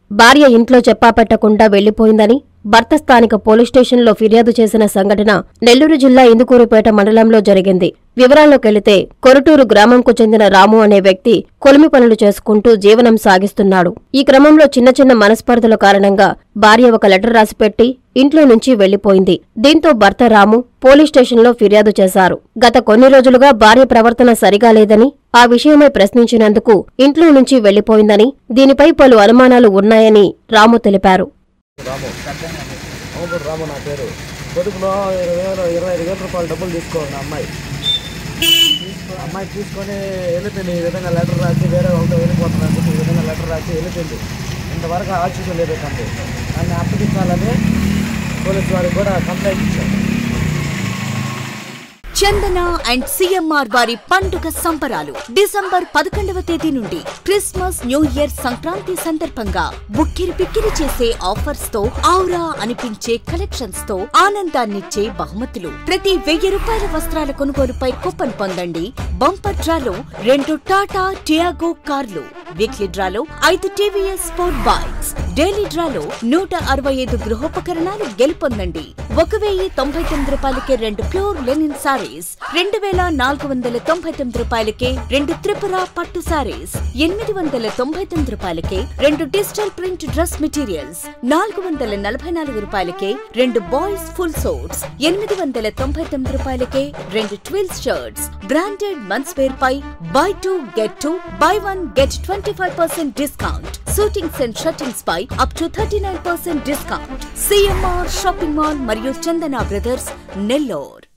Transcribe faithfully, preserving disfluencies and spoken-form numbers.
భార్య ఇంట్లో చెప్పాపెట్టకుండా వెళ్లిపోయిందని భర్త స్థానిక పోలీస్ స్టేషన్లో ఫిర్యాదు చేసిన సంఘటన నెల్లూరు జిల్లా ఇందుకూరుపేట మండలంలో జరిగింది. వివరాల్లోకెళితే కొరటూరు గ్రామంకు చెందిన రాము అనే వ్యక్తి కొలిమి పనులు చేసుకుంటూ జీవనం సాగిస్తున్నాడు. ఈ క్రమంలో చిన్న చిన్న మనస్పర్ధల కారణంగా భార్య ఒక లెటర్ రాసిపెట్టి ఇంట్లో నుంచి వెళ్లిపోయింది. దీంతో భర్త రాము పోలీస్ స్టేషన్లో ఫిర్యాదు చేశారు. గత కొన్ని రోజులుగా భార్య ప్రవర్తన సరిగా లేదని, ఆ విషయమై ప్రశ్నించినందుకు ఇంట్లో నుంచి వెళ్లిపోయిందని, దీనిపై పలు అనుమానాలు ఉన్నాయని రాము తెలిపారు. రాము అవును రాము నా పేరు. కొడుకులో ఇరవై వేలు ఇరవై ఐదు వేల రూపాయలు డబ్బులు తీసుకోండి అమ్మాయి అమ్మాయి తీసుకొని వెళ్ళిపోయింది. ఈ విధంగా లెటర్ రాసి వేరే వాళ్ళతో వెళ్ళిపోతున్నాను ఈ విధంగా లెటర్ రాసి వెళ్ళిపోయింది. ఇంతవరకు ఆచూకీ లేదు కంటే దాన్ని అప్పగించాలని పోలీసు వారికి కూడా కంప్లైంట్ ఇచ్చారు. చందన అండ్ సిఎంఆర్ వారి పండుగ సంబరాలు డిసెంబర్ పదకొండవ తేదీ నుండి క్రిస్మస్ న్యూ ఇయర్ సంక్రాంతి సందర్భంగా బుక్కిరి పిక్కిరి చేసే ఆఫర్స్ తో ఔరా అనిపించే కలెక్షన్స్ తో ఆనందాన్నిచ్చే బహుమతులు. ప్రతి వెయ్యి రూపాయల వస్త్రాల కొనుగోలుపై కూపన్ పొందండి. బంపర్ డ్రాలో రెండు టాటా టియాగో కార్లు, వీక్లీ డ్రాలో ఐదు టీవీఎస్ స్పోర్ట్ బైక్స్, డైలీ డ్రాలో నూట అరవై ఐదు గృహోపకరణాలు గెలుపొందండి. ఒక వెయ్యి తొంభై తొమ్మిది రూపాయలకే రెండు ప్యూర్ లెనిన్ సారీస్, రెండు వేల నాలుగు వందల తొంభై తొమ్మిది రూపాయలకే రెండు త్రిపుర పట్టు సారీస్, ఎనిమిది వందల తొంభై తొమ్మిది రూపాయలకే రెండు డిజిటల్ ప్రింట్ డ్రెస్ మెటీరియల్స్, నాలుగు వందల నలభై నాలుగు రూపాయలకే రెండు బాయ్స్ ఫుల్ సోట్స్, ఎనిమిది వందల తొంభై తొమ్మిది రూపాయలకే రెండు twills shirts. Branded mens wear పై buy two get two, buy one get twenty five percent discount. Shootings and shirtings పై up to thirty nine percent discount. CMR shopping mall మరియు చందన బ్రదర్స్, నెల్లూరు.